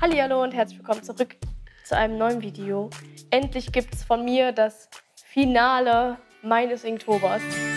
Hallihallo und herzlich willkommen zurück zu einem neuen Video. Endlich gibt es von mir das Finale meines Inktober.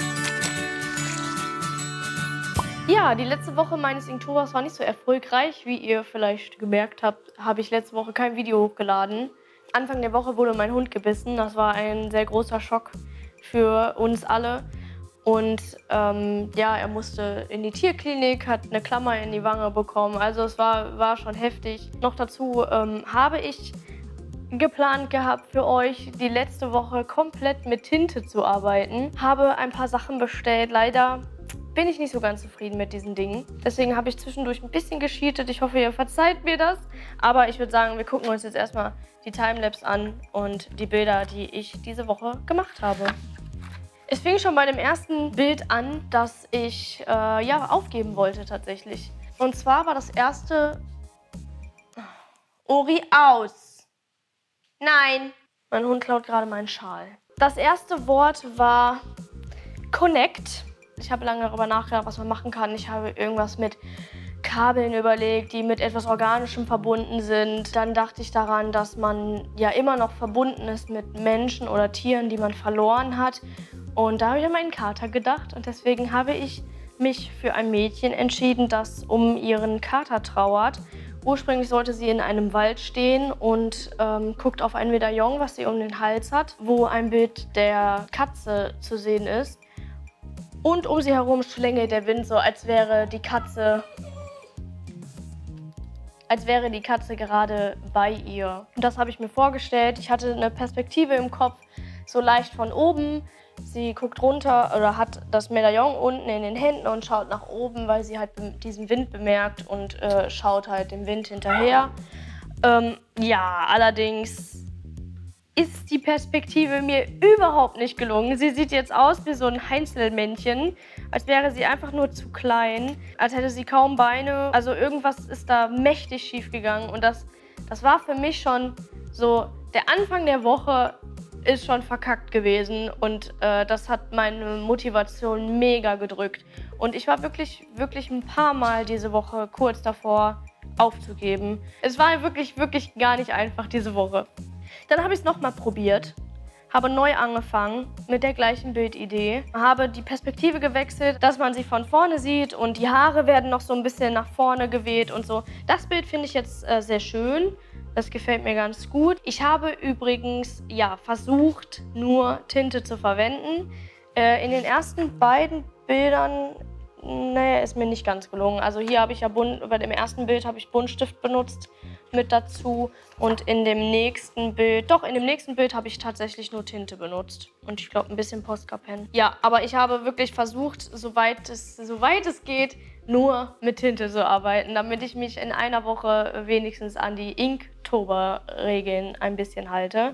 Ja, die letzte Woche meines Inktober war nicht so erfolgreich. Wie ihr vielleicht gemerkt habt, habe ich letzte Woche kein Video hochgeladen. Anfang der Woche wurde mein Hund gebissen. Das war ein sehr großer Schock für uns alle. Und ja, er musste in die Tierklinik, hat eine Klammer in die Wange bekommen. Also es war schon heftig. Noch dazu habe ich geplant gehabt für euch, die letzte Woche komplett mit Tinte zu arbeiten. Habe ein paar Sachen bestellt. Leider bin ich nicht so ganz zufrieden mit diesen Dingen. Deswegen habe ich zwischendurch ein bisschen gescheatet. Ich hoffe, ihr verzeiht mir das. Aber ich würde sagen, wir gucken uns jetzt erstmal die Timelapse an und die Bilder, die ich diese Woche gemacht habe. Es fing schon bei dem ersten Bild an, das ich ja, aufgeben wollte tatsächlich. Und zwar war das erste... Ori, aus! Nein! Mein Hund klaut gerade meinen Schal. Das erste Wort war Connect. Ich habe lange darüber nachgedacht, was man machen kann. Ich habe irgendwas mit Kabeln überlegt, die mit etwas Organischem verbunden sind. Dann dachte ich daran, dass man ja immer noch verbunden ist mit Menschen oder Tieren, die man verloren hat. Und da habe ich an meinen Kater gedacht und deswegen habe ich mich für ein Mädchen entschieden, das um ihren Kater trauert. Ursprünglich sollte sie in einem Wald stehen und guckt auf ein Medaillon, was sie um den Hals hat, wo ein Bild der Katze zu sehen ist. Und um sie herum schlängelt der Wind so, als wäre die Katze gerade bei ihr. Und das habe ich mir vorgestellt. Ich hatte eine Perspektive im Kopf, so leicht von oben. Sie guckt runter oder hat das Medaillon unten in den Händen und schaut nach oben, weil sie halt diesen Wind bemerkt und schaut halt dem Wind hinterher. Ja, allerdings ist die Perspektive mir überhaupt nicht gelungen. Sie sieht jetzt aus wie so ein Heinzelmännchen, als wäre sie einfach nur zu klein, als hätte sie kaum Beine. Also irgendwas ist da mächtig schief gegangen und das war für mich schon so, der Anfang der Woche ist schon verkackt gewesen und das hat meine Motivation mega gedrückt. Und ich war wirklich ein paar Mal diese Woche kurz davor aufzugeben. Es war wirklich gar nicht einfach diese Woche. Dann habe ich es nochmal probiert, habe neu angefangen mit der gleichen Bildidee, habe die Perspektive gewechselt, dass man sie von vorne sieht und die Haare werden noch so ein bisschen nach vorne geweht und so. Das Bild finde ich jetzt sehr schön. Das gefällt mir ganz gut. Ich habe übrigens ja, versucht, nur Tinte zu verwenden. In den ersten beiden Bildern, naja, ist mir nicht ganz gelungen. Also hier habe ich ja bei dem ersten Bild habe ich Buntstift benutzt mit dazu und in dem nächsten Bild, habe ich tatsächlich nur Tinte benutzt und ich glaube ein bisschen Posca-Pen. Ja, aber ich habe wirklich versucht, soweit es geht, nur mit Tinte zu arbeiten, damit ich mich in einer Woche wenigstens an die Inktober-Regeln ein bisschen halte.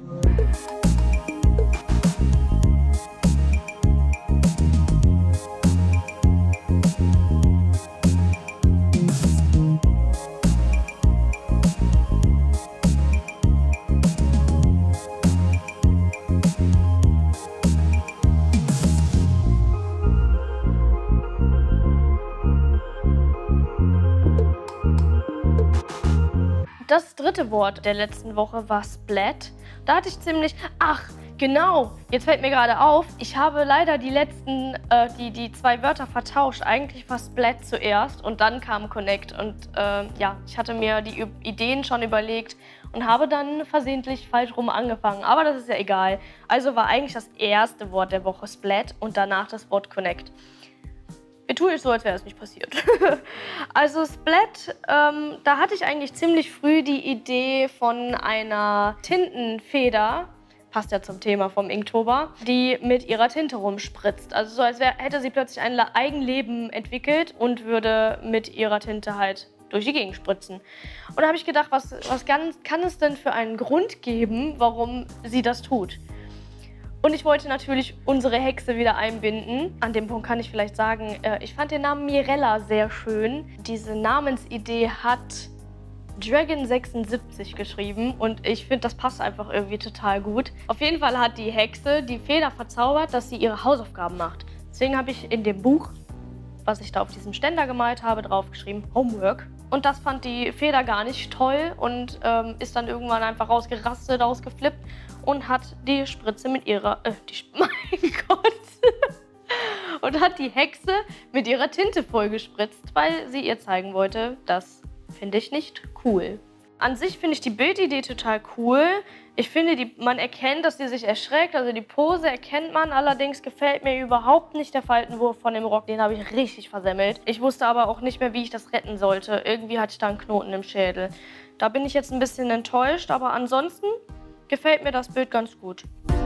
Das dritte Wort der letzten Woche war Splat. Da hatte ich ziemlich... Ach, genau, jetzt fällt mir gerade auf, ich habe leider die zwei Wörter vertauscht. Eigentlich war Splat zuerst und dann kam Connect. Und ja, ich hatte mir die Ideen schon überlegt und habe dann versehentlich falsch rum angefangen. Aber das ist ja egal. Also war eigentlich das erste Wort der Woche Splat und danach das Wort Connect. Wir tun es so, als wäre es nicht passiert. Also Splat, da hatte ich eigentlich ziemlich früh die Idee von einer Tintenfeder, passt ja zum Thema vom Inktober, die mit ihrer Tinte rumspritzt. Also so, als hätte sie plötzlich ein Eigenleben entwickelt und würde mit ihrer Tinte halt durch die Gegend spritzen. Und da habe ich gedacht, was kann es denn für einen Grund geben, warum sie das tut? Und ich wollte natürlich unsere Hexe wieder einbinden. An dem Punkt kann ich vielleicht sagen, ich fand den Namen Mirella sehr schön. Diese Namensidee hat Dragon76 geschrieben und ich finde, das passt einfach irgendwie total gut. Auf jeden Fall hat die Hexe die Feder verzaubert, dass sie ihre Hausaufgaben macht. Deswegen habe ich in dem Buch, was ich da auf diesem Ständer gemalt habe, draufgeschrieben Homework. Und das fand die Feder gar nicht toll und ist dann irgendwann einfach rausgerastet, ausgeflippt und hat die Spritze mit ihrer, mein Gott, und hat die Hexe mit ihrer Tinte vollgespritzt, weil sie ihr zeigen wollte, das finde ich nicht cool. An sich finde ich die Bildidee total cool. Ich finde, man erkennt, dass sie sich erschreckt, also die Pose erkennt man. Allerdings gefällt mir überhaupt nicht der Faltenwurf von dem Rock, den habe ich richtig versemmelt. Ich wusste aber auch nicht mehr, wie ich das retten sollte. Irgendwie hatte ich da einen Knoten im Schädel. Da bin ich jetzt ein bisschen enttäuscht, aber ansonsten gefällt mir das Bild ganz gut.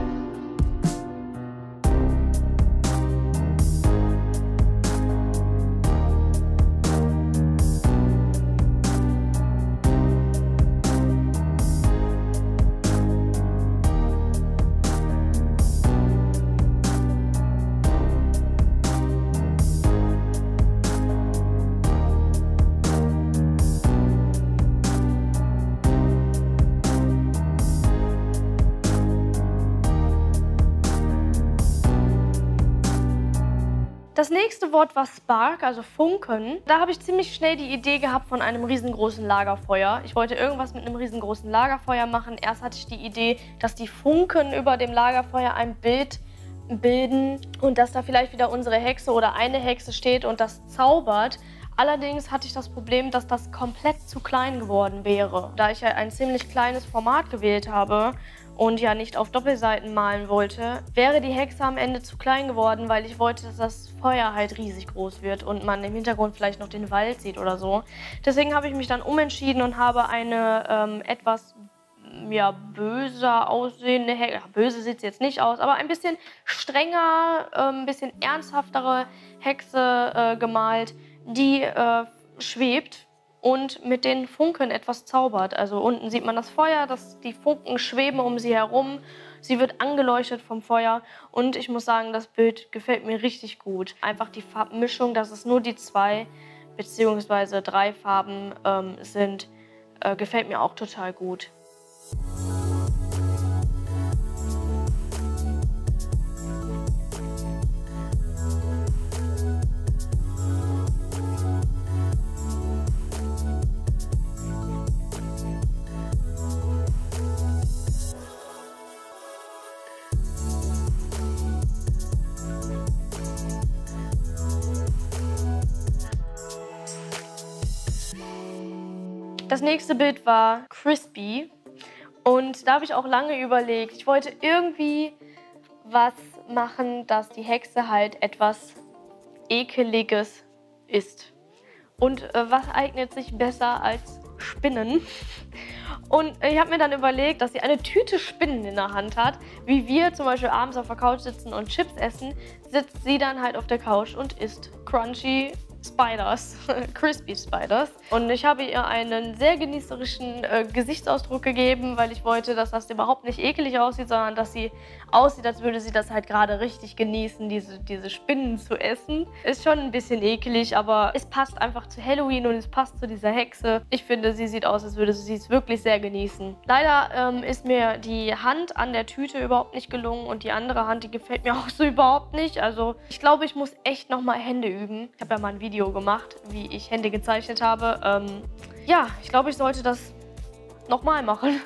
Das nächste Wort war Spark, also Funken. Da habe ich ziemlich schnell die Idee gehabt von einem riesengroßen Lagerfeuer. Ich wollte irgendwas mit einem riesengroßen Lagerfeuer machen. Erst hatte ich die Idee, dass die Funken über dem Lagerfeuer ein Bild bilden und dass da vielleicht wieder unsere Hexe oder eine Hexe steht und das zaubert. Allerdings hatte ich das Problem, dass das komplett zu klein geworden wäre. Da ich ja ein ziemlich kleines Format gewählt habe und ja nicht auf Doppelseiten malen wollte, wäre die Hexe am Ende zu klein geworden, weil ich wollte, dass das Feuer halt riesig groß wird und man im Hintergrund vielleicht noch den Wald sieht oder so. Deswegen habe ich mich dann umentschieden und habe eine etwas böser aussehende Hexe, böse sieht sie jetzt nicht aus, aber ein bisschen strenger, ein bisschen ernsthaftere Hexe gemalt, die schwebt und mit den Funken etwas zaubert. Also unten sieht man das Feuer, die Funken schweben um sie herum. Sie wird angeleuchtet vom Feuer und ich muss sagen, das Bild gefällt mir richtig gut. Einfach die Farbmischung, dass es nur die 2 bzw. 3 Farben sind, gefällt mir auch total gut. Das nächste Bild war Crispy und da habe ich auch lange überlegt. Ich wollte irgendwie was machen, dass die Hexe halt etwas Ekeliges ist. Und was eignet sich besser als Spinnen? Und ich habe mir dann überlegt, dass sie eine Tüte Spinnen in der Hand hat. Wie wir zum Beispiel abends auf der Couch sitzen und Chips essen, sitzt sie dann halt auf der Couch und isst Crunchy Spiders, Crispy Spiders. Und ich habe ihr einen sehr genießerischen Gesichtsausdruck gegeben, weil ich wollte, dass das überhaupt nicht ekelig aussieht, sondern dass sie aussieht, als würde sie das halt gerade richtig genießen, diese Spinnen zu essen. Ist schon ein bisschen ekelig, aber es passt einfach zu Halloween und es passt zu dieser Hexe. Ich finde, sie sieht aus, als würde sie es wirklich sehr genießen. Leider ist mir die Hand an der Tüte überhaupt nicht gelungen und die andere Hand, die gefällt mir auch so überhaupt nicht. Also ich glaube, ich muss echt nochmal Hände üben. Ich habe ja mal ein Video gemacht, wie ich Hände gezeichnet habe. Ja, ich glaube, ich sollte das nochmal machen.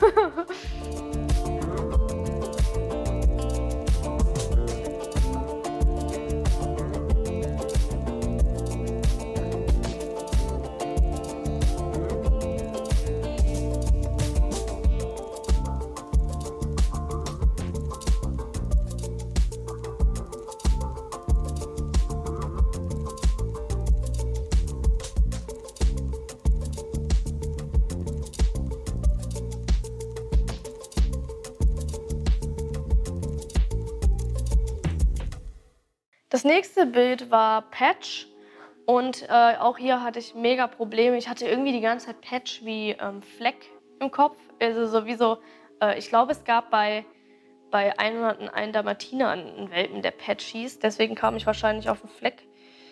Das nächste Bild war Patch und auch hier hatte ich mega Probleme. Ich hatte irgendwie die ganze Zeit Patch wie Fleck im Kopf. Also sowieso, ich glaube, es gab bei 101 Dalmatiner einen Welpen, der Patch hieß. Deswegen kam ich wahrscheinlich auf den Fleck.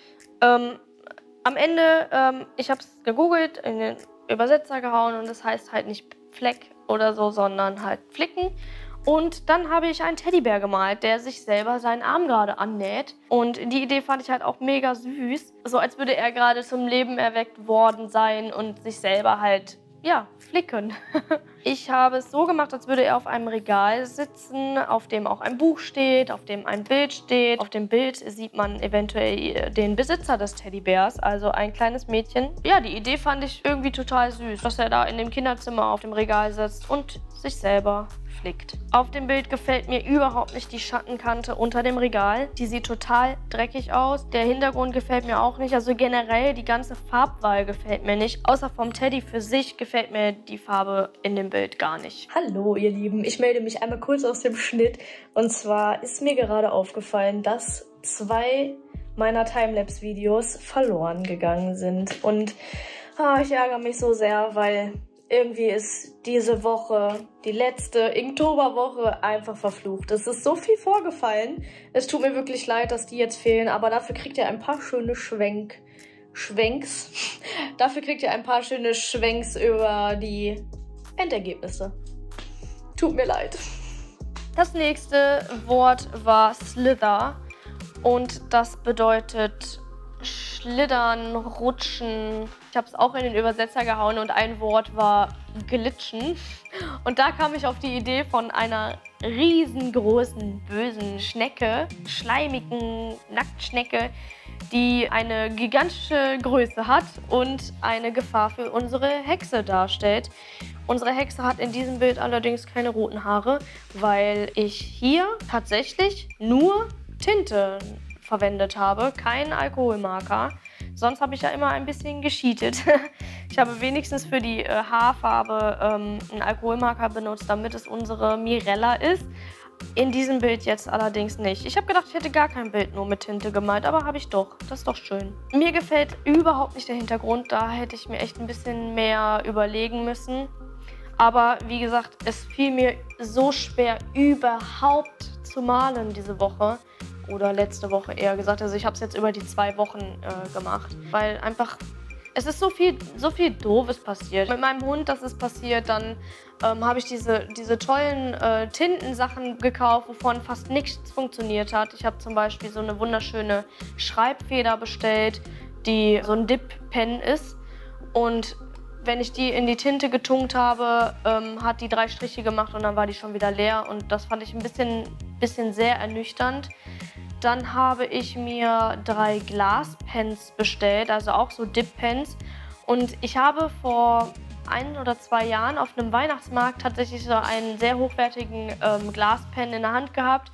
Am Ende, ich habe es gegoogelt, in den Übersetzer gehauen und das heißt halt nicht Fleck oder so, sondern halt Flicken. Und dann habe ich einen Teddybär gemalt, der sich selber seinen Arm gerade annäht. Und die Idee fand ich halt auch mega süß. So als würde er gerade zum Leben erweckt worden sein und sich selber halt, ja, flicken. Ich habe es so gemacht, als würde er auf einem Regal sitzen, auf dem auch ein Buch steht, auf dem ein Bild steht. Auf dem Bild sieht man eventuell den Besitzer des Teddybärs, also ein kleines Mädchen. Ja, die Idee fand ich irgendwie total süß, dass er da in dem Kinderzimmer auf dem Regal sitzt und sich selber flickt. Auf dem Bild gefällt mir überhaupt nicht die Schattenkante unter dem Regal. Die sieht total dreckig aus. Der Hintergrund gefällt mir auch nicht. Also generell die ganze Farbwahl gefällt mir nicht. Außer vom Teddy für sich gefällt mir die Farbe in dem Bild gar nicht. Hallo ihr Lieben, ich melde mich einmal kurz aus dem Schnitt. Und zwar ist mir gerade aufgefallen, dass 2 meiner Timelapse-Videos verloren gegangen sind. Und ich ärgere mich so sehr, weil irgendwie ist diese Woche, die letzte Inktoberwoche, einfach verflucht. Es ist so viel vorgefallen. Es tut mir wirklich leid, dass die jetzt fehlen, aber dafür kriegt ihr ein paar schöne Schwenks. Dafür kriegt ihr ein paar schöne Schwenks über die Endergebnisse. Tut mir leid. Das nächste Wort war Slither und das bedeutet Schlittern, Rutschen. Ich habe es auch in den Übersetzer gehauen und ein Wort war glitschen. Und da kam ich auf die Idee von einer riesengroßen, bösen Schnecke, schleimigen Nacktschnecke, die eine gigantische Größe hat und eine Gefahr für unsere Hexe darstellt. Unsere Hexe hat in diesem Bild allerdings keine roten Haare, weil ich hier tatsächlich nur Tinte verwendet habe, kein Alkoholmarker. Sonst habe ich ja immer ein bisschen gecheatet. Ich habe wenigstens für die Haarfarbe einen Alkoholmarker benutzt, damit es unsere Mirella ist. In diesem Bild jetzt allerdings nicht. Ich habe gedacht, ich hätte gar kein Bild nur mit Tinte gemalt, aber habe ich doch. Das ist doch schön. Mir gefällt überhaupt nicht der Hintergrund. Da hätte ich mir echt ein bisschen mehr überlegen müssen. Aber wie gesagt, es fiel mir so schwer, überhaupt zu malen diese Woche. Oder letzte Woche eher gesagt. Also ich habe es jetzt über die 2 Wochen gemacht. Weil einfach, es ist so viel Doofes passiert. Mit meinem Hund, das ist passiert, dann habe ich diese tollen Tintensachen gekauft, wovon fast nichts funktioniert hat. Ich habe zum Beispiel so eine wunderschöne Schreibfeder bestellt, die so ein Dip-Pen ist. Und wenn ich die in die Tinte getunkt habe, hat die 3 Striche gemacht und dann war die schon wieder leer. Und das fand ich ein bisschen sehr ernüchternd. Dann habe ich mir 3 Glaspens bestellt, also auch so Dip-Pens. Und ich habe vor 1 oder 2 Jahren auf einem Weihnachtsmarkt tatsächlich so einen sehr hochwertigen Glaspen in der Hand gehabt.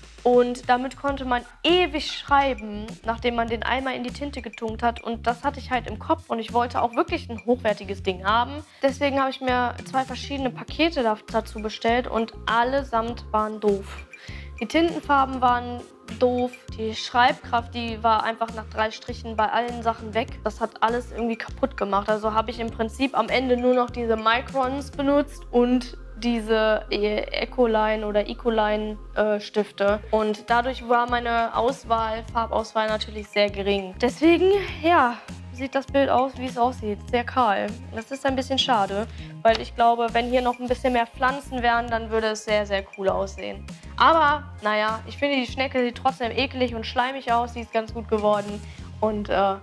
Und damit konnte man ewig schreiben, nachdem man den einmal in die Tinte getunkt hat. Und das hatte ich halt im Kopf und ich wollte auch wirklich ein hochwertiges Ding haben. Deswegen habe ich mir 2 verschiedene Pakete dazu bestellt und allesamt waren doof. Die Tintenfarben waren doof, die Schreibkraft, die war einfach nach 3 Strichen bei allen Sachen weg. Das hat alles irgendwie kaputt gemacht. Also habe ich im Prinzip am Ende nur noch diese Microns benutzt und diese Ecoline oder Ecoline Stifte. Und dadurch war meine Farbauswahl natürlich sehr gering. Deswegen, ja, sieht das Bild aus, wie es aussieht. Sehr kahl. Das ist ein bisschen schade, weil ich glaube, wenn hier noch ein bisschen mehr Pflanzen wären, dann würde es sehr, sehr cool aussehen. Aber, naja, ich finde, die Schnecke sieht trotzdem eklig und schleimig aus. Die ist ganz gut geworden. Und, naja,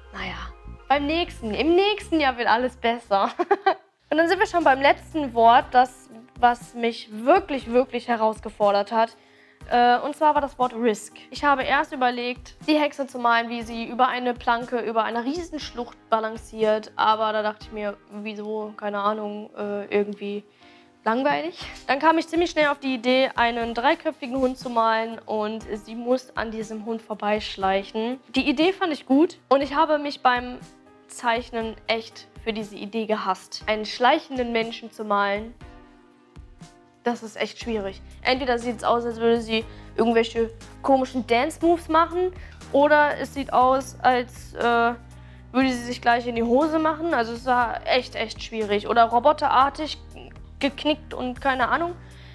im nächsten Jahr wird alles besser. Und dann sind wir schon beim letzten Wort, das, was mich wirklich, wirklich herausgefordert hat. Und zwar war das Wort Risk. Ich habe erst überlegt, die Hexe zu malen, wie sie über eine Planke, über eine Riesenschlucht balanciert. Aber da dachte ich mir, wieso, keine Ahnung, irgendwie langweilig. Dann kam ich ziemlich schnell auf die Idee, einen 3-köpfigen Hund zu malen und sie muss an diesem Hund vorbeischleichen. Die Idee fand ich gut und ich habe mich beim Zeichnen echt für diese Idee gehasst. Einen schleichenden Menschen zu malen, das ist echt schwierig. Entweder sieht es aus, als würde sie irgendwelche komischen Dance-Moves machen, oder es sieht aus, als würde sie sich gleich in die Hose machen. Also es war echt schwierig. Oder roboterartig geknickt und keine Ahnung.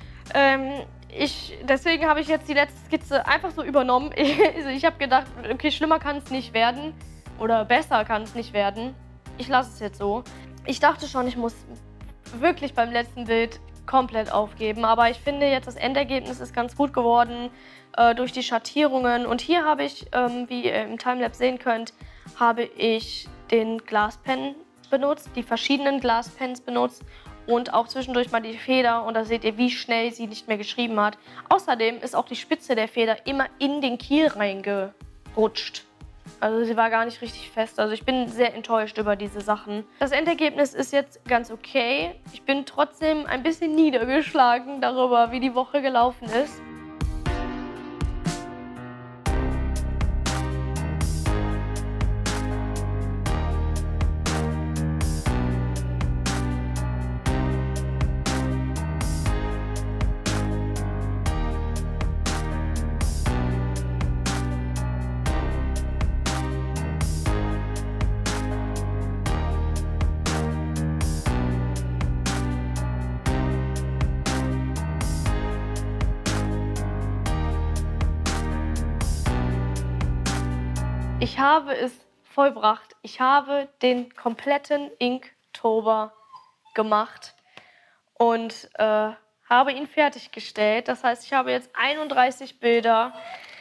Deswegen habe ich jetzt die letzte Skizze einfach so übernommen. Also ich habe gedacht, okay, schlimmer kann es nicht werden. Oder besser kann es nicht werden. Ich lasse es jetzt so. Ich dachte schon, ich muss wirklich beim letzten Bild komplett aufgeben. Aber ich finde jetzt, das Endergebnis ist ganz gut geworden durch die Schattierungen. Und hier habe ich, wie ihr im Timelapse sehen könnt, habe ich den Glaspen benutzt, die verschiedenen Glaspens benutzt und auch zwischendurch mal die Feder. Und da seht ihr, wie schnell sie nicht mehr geschrieben hat. Außerdem ist auch die Spitze der Feder immer in den Kiel reingerutscht. Also sie war gar nicht richtig fest. Also ich bin sehr enttäuscht über diese Sachen. Das Endergebnis ist jetzt ganz okay. Ich bin trotzdem ein bisschen niedergeschlagen darüber, wie die Woche gelaufen ist. Ich habe es vollbracht. Ich habe den kompletten Inktober gemacht und habe ihn fertiggestellt. Das heißt, ich habe jetzt 31 Bilder.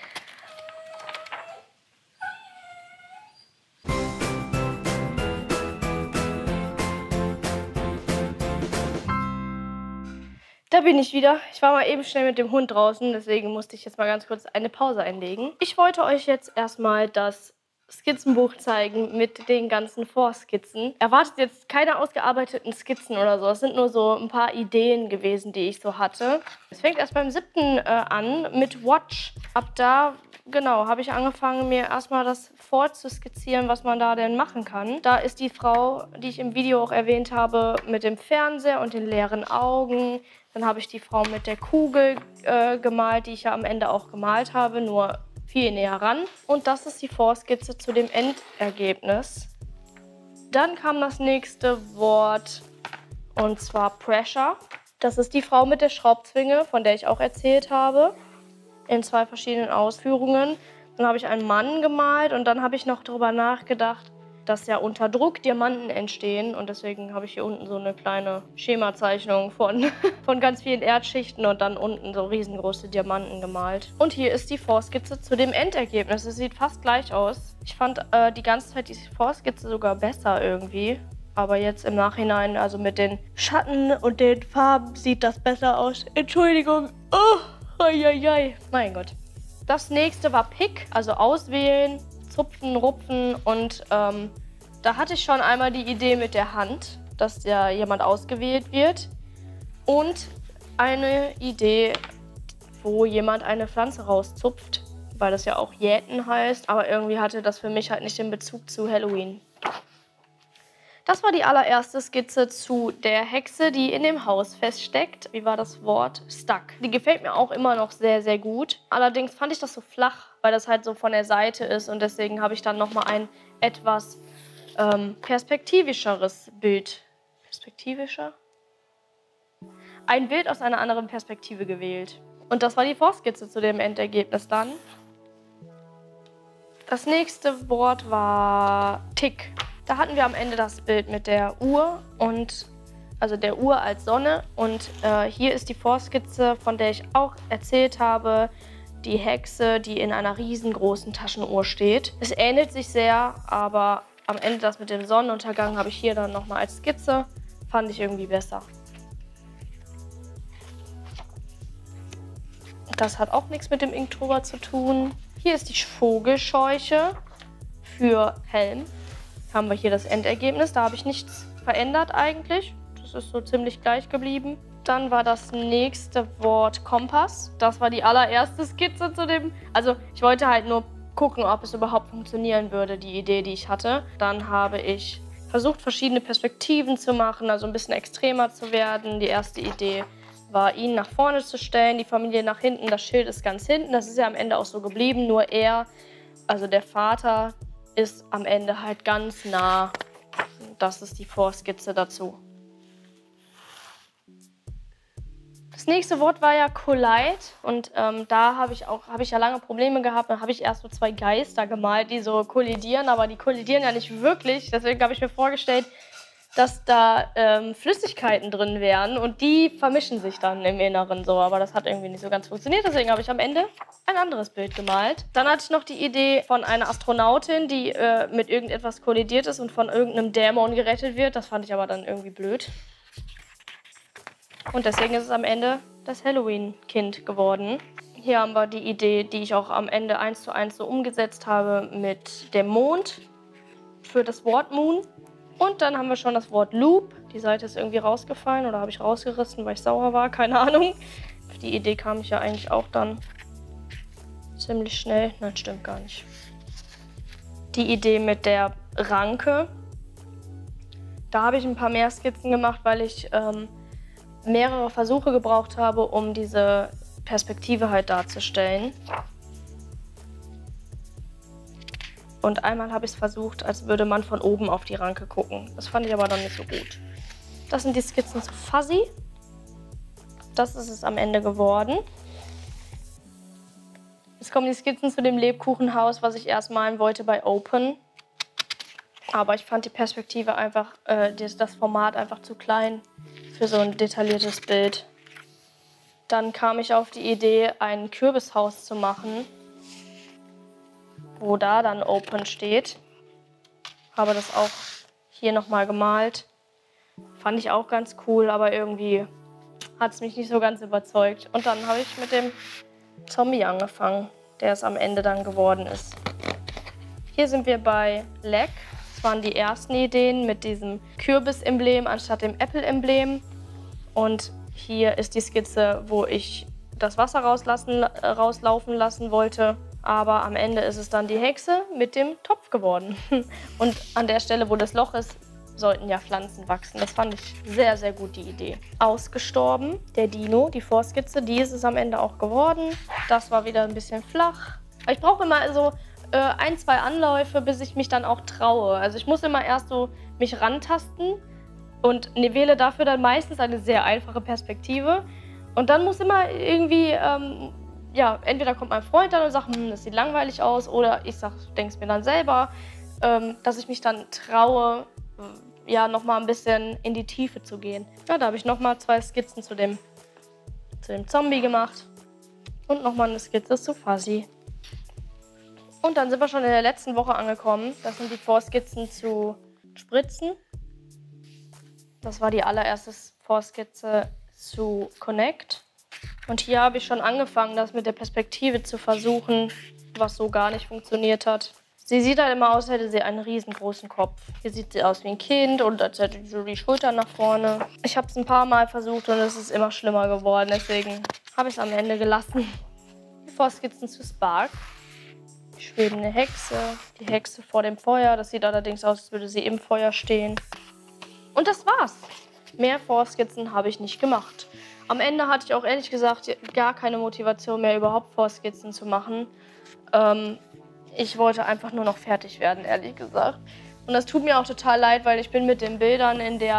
Da bin ich wieder. Ich war mal eben schnell mit dem Hund draußen, deswegen musste ich jetzt mal ganz kurz eine Pause einlegen. Ich wollte euch jetzt erstmal das Skizzenbuch zeigen mit den ganzen Vorskizzen. Erwartet jetzt keine ausgearbeiteten Skizzen oder so. Es sind nur so ein paar Ideen gewesen, die ich so hatte. Es fängt erst beim 7. an mit Watch. Ab da, genau, habe ich angefangen, mir erstmal das vorzuskizzieren, was man da denn machen kann. Da ist die Frau, die ich im Video auch erwähnt habe, mit dem Fernseher und den leeren Augen. Dann habe ich die Frau mit der Kugel gemalt, die ich ja am Ende auch gemalt habe, nur viel näher ran. Und das ist die Vorskizze zu dem Endergebnis. Dann kam das nächste Wort, und zwar Pressure. Das ist die Frau mit der Schraubzwinge, von der ich auch erzählt habe, in 2 verschiedenen Ausführungen. Dann habe ich einen Mann gemalt und dann habe ich noch darüber nachgedacht, dass ja unter Druck Diamanten entstehen. Und deswegen habe ich hier unten so eine kleine Schemazeichnung von ganz vielen Erdschichten und dann unten so riesengroße Diamanten gemalt. Und hier ist die Vorskizze zu dem Endergebnis. Es sieht fast gleich aus. Ich fand die ganze Zeit die Vorskizze sogar besser irgendwie. Aber jetzt im Nachhinein, also mit den Schatten und den Farben, sieht das besser aus. Entschuldigung. Oh, ai. Mein Gott. Das nächste war Pick, also auswählen, zupfen, rupfen und da hatte ich schon einmal die Idee mit der Hand, dass ja jemand ausgewählt wird und eine Idee, wo jemand eine Pflanze rauszupft, weil das ja auch Jäten heißt, aber irgendwie hatte das für mich halt nicht den Bezug zu Halloween. Das war die allererste Skizze zu der Hexe, die in dem Haus feststeckt. Wie war das Wort? Stuck. Die gefällt mir auch immer noch sehr, sehr gut. Allerdings fand ich das so flach, weil das halt so von der Seite ist. Und deswegen habe ich dann nochmal ein etwas perspektivischeres Bild. Perspektivischer? Ein Bild aus einer anderen Perspektive gewählt. Und das war die Vorskizze zu dem Endergebnis dann. Das nächste Wort war Tick. Da hatten wir am Ende das Bild mit der Uhr, also der Uhr als Sonne. Und hier ist die Vorskizze, von der ich auch erzählt habe, die Hexe, die in einer riesengroßen Taschenuhr steht. Es ähnelt sich sehr, aber am Ende das mit dem Sonnenuntergang habe ich hier dann nochmal als Skizze. Fand ich irgendwie besser. Das hat auch nichts mit dem Inktober zu tun. Hier ist die Vogelscheuche für Helm. Haben wir hier das Endergebnis. Da habe ich nichts verändert eigentlich. Das ist so ziemlich gleich geblieben. Dann war das nächste Wort Kompass. Das war die allererste Skizze zu dem... Also ich wollte halt nur gucken, ob es überhaupt funktionieren würde, die Idee, die ich hatte. Dann habe ich versucht, verschiedene Perspektiven zu machen, also ein bisschen extremer zu werden. Die erste Idee war, ihn nach vorne zu stellen, die Familie nach hinten. Das Schild ist ganz hinten. Das ist ja am Ende auch so geblieben. Nur er, also der Vater, ist am Ende halt ganz nah. Das ist die Vorskizze dazu. Das nächste Wort war ja Collide und da habe ich ja lange Probleme gehabt. Dann habe ich erst so 2 Geister gemalt, die so kollidieren, aber die kollidieren ja nicht wirklich. Deswegen habe ich mir vorgestellt, dass da Flüssigkeiten drin wären und die vermischen sich dann im Inneren so. Aber das hat irgendwie nicht so ganz funktioniert, deswegen habe ich am Ende ein anderes Bild gemalt. Dann hatte ich noch die Idee von einer Astronautin, die mit irgendetwas kollidiert ist und von irgendeinem Dämon gerettet wird. Das fand ich aber dann irgendwie blöd. Und deswegen ist es am Ende das Halloween-Kind geworden. Hier haben wir die Idee, die ich auch am Ende 1:1 so umgesetzt habe mit dem Mond für das Wort Moon. Und dann haben wir schon das Wort Loop. Die Seite ist irgendwie rausgefallen oder habe ich rausgerissen, weil ich sauer war, keine Ahnung. Auf die Idee kam ich ja eigentlich auch dann ziemlich schnell. Nein, stimmt gar nicht. Die Idee mit der Ranke. Da habe ich ein paar mehr Skizzen gemacht, weil ich mehrere Versuche gebraucht habe, um diese Perspektive halt darzustellen. Und einmal habe ich es versucht, als würde man von oben auf die Ranke gucken. Das fand ich aber dann nicht so gut. Das sind die Skizzen zu Fuzzy. Das ist es am Ende geworden. Jetzt kommen die Skizzen zu dem Lebkuchenhaus, was ich erst malen wollte bei Open. Aber ich fand die Perspektive einfach, das Format einfach zu klein für so ein detailliertes Bild. Dann kam ich auf die Idee, ein Kürbishaus zu machen, wo da dann Open steht. Habe das auch hier nochmal gemalt. Fand ich auch ganz cool, aber irgendwie hat es mich nicht so ganz überzeugt. Und dann habe ich mit dem Zombie angefangen, der es am Ende dann geworden ist. Hier sind wir bei Leg. Das waren die ersten Ideen mit diesem Kürbis-Emblem anstatt dem Apple-Emblem. Und hier ist die Skizze, wo ich das Wasser rauslaufen lassen wollte. Aber am Ende ist es dann die Hexe mit dem Topf geworden. Und an der Stelle, wo das Loch ist, sollten ja Pflanzen wachsen. Das fand ich sehr, sehr gut, die Idee. Ausgestorben, der Dino, die Vorskizze, die ist es am Ende auch geworden. Das war wieder ein bisschen flach. Ich brauche immer so 1, 2 Anläufe, bis ich mich dann auch traue. Also ich muss immer erst so mich rantasten und wähle dafür dann meistens eine sehr einfache Perspektive. Und dann muss immer irgendwie, ja, entweder kommt mein Freund dann und sagt, das sieht langweilig aus, oder ich denke es mir dann selber, dass ich mich dann traue, ja, nochmal ein bisschen in die Tiefe zu gehen. Ja, da habe ich nochmal 2 Skizzen zu dem Zombie gemacht und nochmal eine Skizze zu Fuzzy. Und dann sind wir schon in der letzten Woche angekommen. Das sind die Vorskizzen zu Spritzen. Das war die allererste Vorskizze zu Connect. Und hier habe ich schon angefangen, das mit der Perspektive zu versuchen, was so gar nicht funktioniert hat. Sie sieht halt immer aus, als hätte sie einen riesengroßen Kopf. Hier sieht sie aus wie ein Kind und als hätte sie so die Schultern nach vorne. Ich habe es ein paar Mal versucht und es ist immer schlimmer geworden. Deswegen habe ich es am Ende gelassen. Die Vorskizzen zu Spark. Die schwebende Hexe, die Hexe vor dem Feuer. Das sieht allerdings aus, als würde sie im Feuer stehen. Und das war's. Mehr Vorskizzen habe ich nicht gemacht. Am Ende hatte ich auch ehrlich gesagt gar keine Motivation mehr, überhaupt Vorskizzen zu machen. Ich wollte einfach nur noch fertig werden, ehrlich gesagt. Und das tut mir auch total leid, weil ich bin mit den Bildern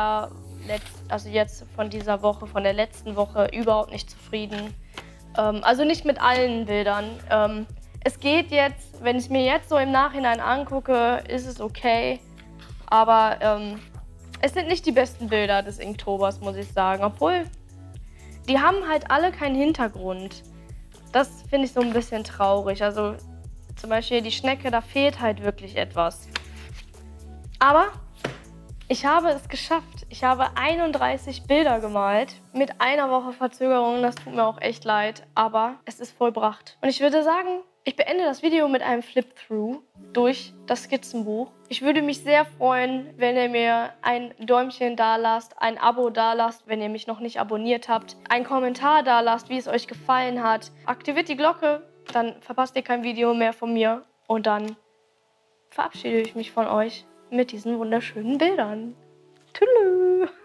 also jetzt von dieser Woche, von der letzten Woche, überhaupt nicht zufrieden. Also nicht mit allen Bildern. Es geht jetzt, wenn ich es mir jetzt so im Nachhinein angucke, ist es okay. Aber es sind nicht die besten Bilder des Inktobers, muss ich sagen. Obwohl, die haben halt alle keinen Hintergrund. Das finde ich so ein bisschen traurig. Also zum Beispiel die Schnecke, da fehlt halt wirklich etwas. Aber ich habe es geschafft. Ich habe 31 Bilder gemalt mit einer Woche Verzögerung. Das tut mir auch echt leid, aber es ist vollbracht. Und ich würde sagen, ich beende das Video mit einem Flip-Through durch das Skizzenbuch. Ich würde mich sehr freuen, wenn ihr mir ein Däumchen dalasst, ein Abo dalasst, wenn ihr mich noch nicht abonniert habt, einen Kommentar dalasst, wie es euch gefallen hat. Aktiviert die Glocke, dann verpasst ihr kein Video mehr von mir. Und dann verabschiede ich mich von euch mit diesen wunderschönen Bildern. Tschüss.